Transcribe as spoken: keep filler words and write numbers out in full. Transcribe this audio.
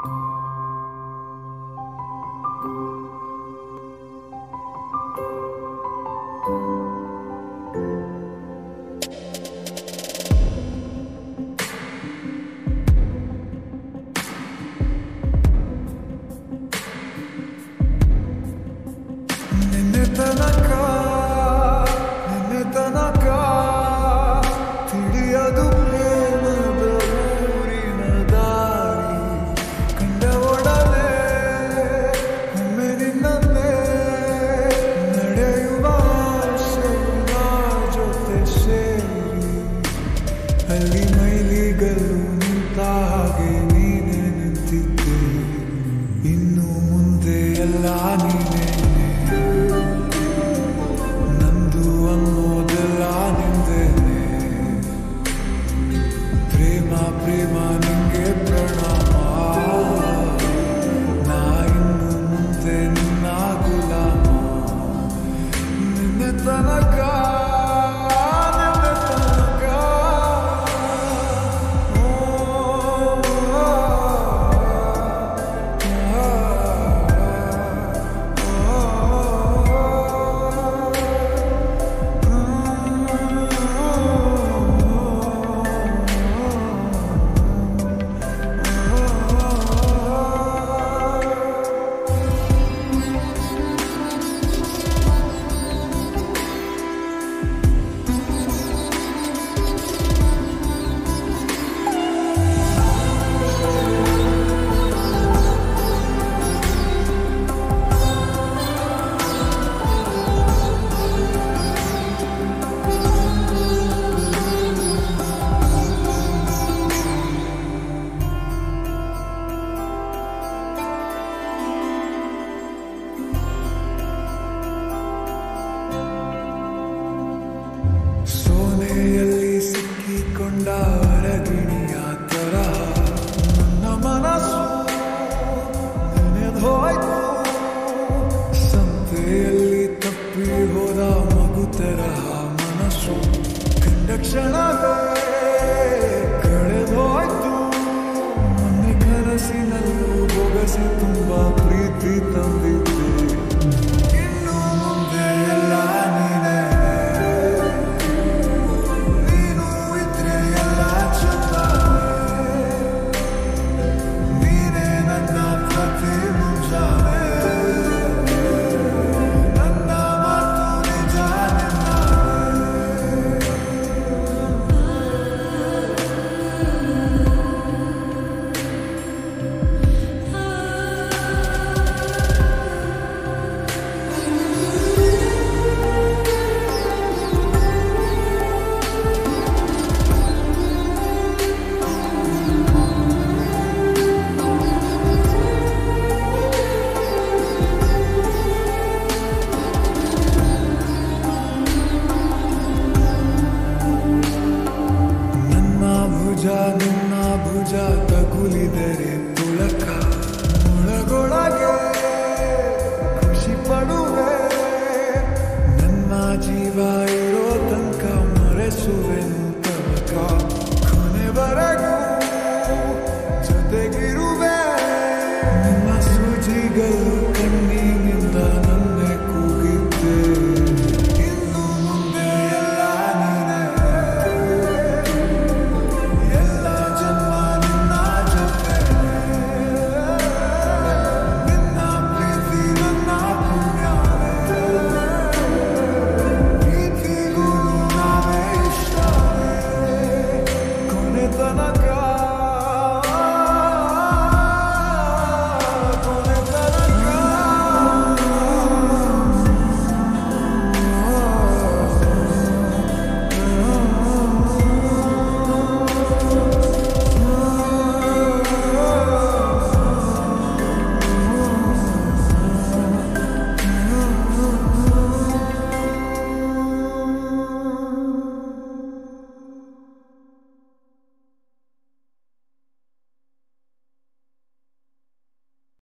ತನಕ ನಿನ್ನೆ ತನಕ ತಿಳಿಯದು ಪ್ರೇಮದ ಊರಿನ ದಾರಿ ಕಂಡ ಒಡನೆ ಒಮ್ಮೆ ನಿನ್ನನ್ನೇ ನಡೆಯುವ ಆಸೆಯ ಜೊತೆ ಸೇರಿ ಅಲ್ಲಿ ಮೈಲಿಗಲ್ಲು ನಿಂತ ಹಾಗೆ ನೀನೆ ನಿಂತಿದ್ದೆ ಇನ್ನು ಮುಂದೆ ಎಲ್ಲ ನೀನೆ ಪ್ರೇಮ ನಿಂಗೆ ಪ್ರಣಾಮ ನಾ ಇನ್ನು ಮುಂದೆ ನಿನ್ನ ಗುಲಾಮ ನಿನ್ನೆ ತನಕ ನಿನ್ನೆ ತನಕ ಸೋನೆಯಲ್ಲಿ ಸಿಕ್ಕಿಕೊಂಡ ಅರಗಿಣಿಯ ತರ ನನ್ನ ಮನಸ್ಸು ನೆನೆದೋಯ್ತು ಸಂತೆಯಲ್ಲಿ ತಪ್ಪಿ ಹೋದ ಮಗು ತರಹ ಮನಸ್ಸು ಕಂಡ ಕ್ಷಣವೇ ಕಳೆದೋಯ್ತು ಮೊನ್ನೆ ಕನಸಿನಲ್ಲೂ ಬೊಗಸಿ ತುಂಬ ಪ್ರೀತಿ ತಂದಿದ್ದೆ ಇನ್ನು ಮುಂದೆ ಎಲ್ಲ ನೀನೆ ನಿನ್ನ ಭುಜ ತಗುಲಿದರೆ ತುಳಕ ಒಳಗೊಳಗೆ ಖುಷಿ ಪಡುವೆ ನನ್ನ ಜೀವ ಇರೋ ತನಕ ಮರೆಸುವೆನು ತನಕ ಕೊನೆವರೆಗೂ ಜೊತೆಗಿರುವೆ ನಿನ್ನ ಸೂಜಿಗಳು